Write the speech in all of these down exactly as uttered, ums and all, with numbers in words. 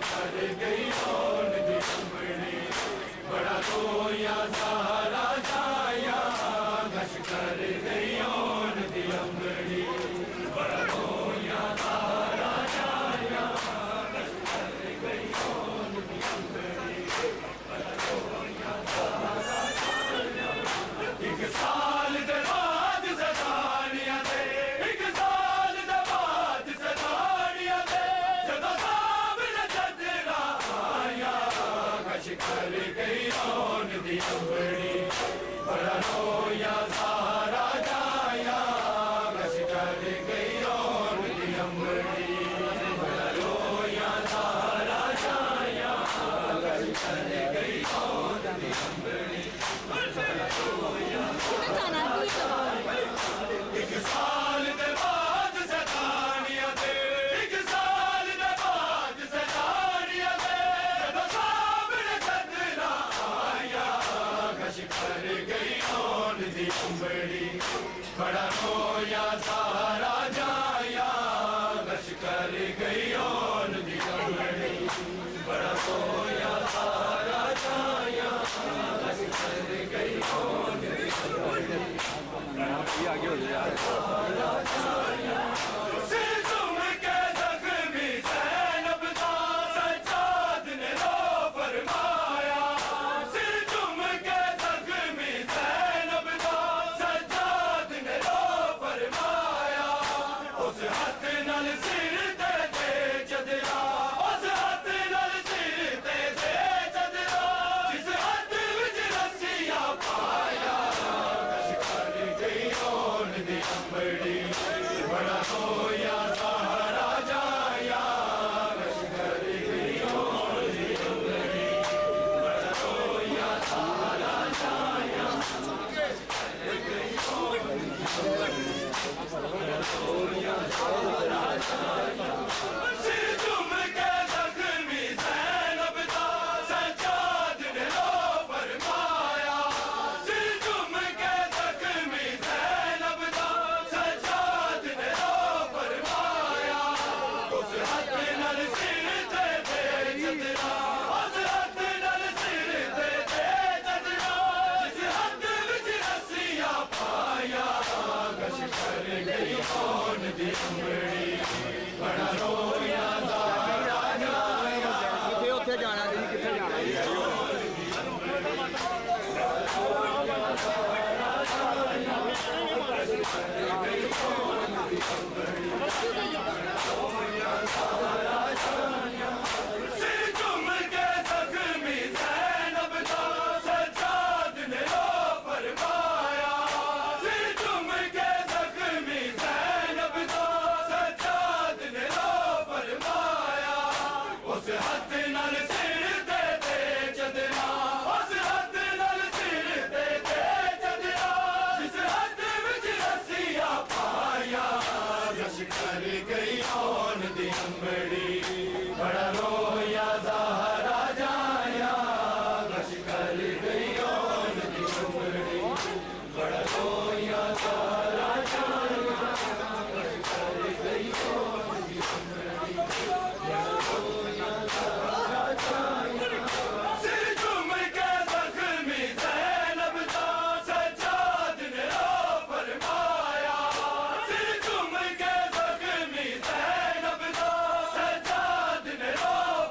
कर गई ओन दी अम्बड़ी बड़ा रोया सहारा जाया गश कर गई ओन दी अम्बड़ी बड़ा रोया सहारा जाया गश कर गई ओन दी अम्बड़ी बड़ा रोया सहारा जाया एक साल दे बाद सदानिया दे एक साल दे बाद सदानिया दे जदों सामने चदरा आया गश कर गई ओन दी अम्बड़ी बड़ा रोया सहारा जाया गश कर गई ओन दी अम्बड़ी बड़ा रोया सहारा जाया गश कर गई ओन दी अम्बड़ी एक साल दे बाद सदानिया दे एक साल दे बाद सदानिया दे जदों सामने चदरा आया गश कर गई ओन दी अम्बड़ी बड़ा रोया सहारा जाया गश कर गई ओन दी अम्बड़ी बड़ा रोया सहारा जाया गश कर गई ओन दी अम्बड़ी ये आगे हो जाए सिर तुम के जख्मी ज़ैनब दा सज्जाद ने रो फरमाया सिर तुम के जख्मी ज़ैनब दा सज्जाद ने रो फरमाया उस हाथ नाल सिर ते दे चदरा उस हाथ नाल सिर ते दे चदरा जिस हाथ विच रस्सिया पाया ओन दी अम्बड़ी बड़ा रोया सहारा जाया गश कर गई ओन दी अम्बड़ी बड़ा रोया सहारा जाया गश कर गई ओन दी अम्बड़ी बड़ा रोया सहारा जाया सिर तुम के जख्मी ज़ैनब दा सज्जाद ने रो फरमाया सिर तुम के जख्मी ज़ैनब दा सज्जाद ने रो फरमाया उस हाथ नाल सिर ते दे चदरा उस हाथ नाल सिर ते दे चदरा जिस हाथ विच रस्सिया पाया गश कर गई ओन दी अम्बड़ी बड़ा रोया सहारा जाया किथे उत्थे जाना जी किथे जाना सिर तुम के जख्मी ज़ैनब दा सज्जाद ने रो फरमाया सिर तुम के जख्मी ज़ैनब दा सज्जाद ने रो फरमाया उस हाथ नाल सिर ते दे चदरा उस हाथ नाल सिर ते दे चदरा जिस हाथ विच रस्सिया पाया गश कर गई ओन दी अम्बड़ी बड़ा रोया सहारा जाया गश कर गई ओन दी अम्बड़ी बड़ा रोया सहारा जाया गश कर गई ओन दी अम्बड़ी बड़ा रोया सहारा जाया सिर तुम के जख्मी ज़ैनब दा सज्जाद ने रो फरमाया सिर तुम के जख्मी ज़ैनब दा सज्जाद ने रो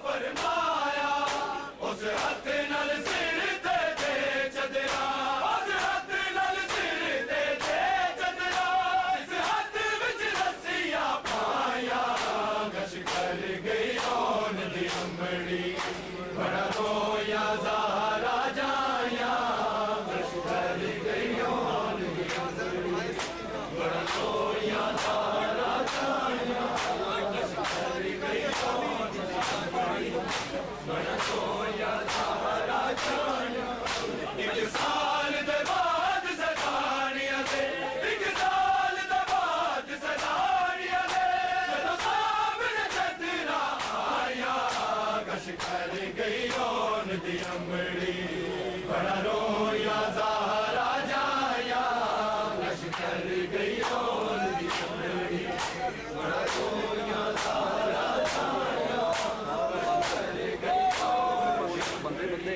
फरमाया उस हाथ नाल सिर ते दे चदरा उस हाथ नाल सिर ते दे चदरा जिस हाथ विच रस्सिया पाया गश कर गई ओन दी अम्बड़ी बड़ा रोया सहारा जाया गश कर गई ओन दी अम्बड़ी बड़ा रोया सहारा जाया गश कर गई ओन दी अम्बड़ी बड़ा रोया सहारा जाया एक साल दे बाद सदानिया दे एक साल दे बाद सदानिया दे जदों सामने चदरा आया गश कर गई ओन दी अम्बड़ी बड़ा रोया सहारा जाया गश कर गई ओन दी अम्बड़ी बड़ा रोया सहारा जाया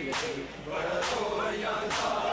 ਬੜਾ ਤੋਰੀਆਂ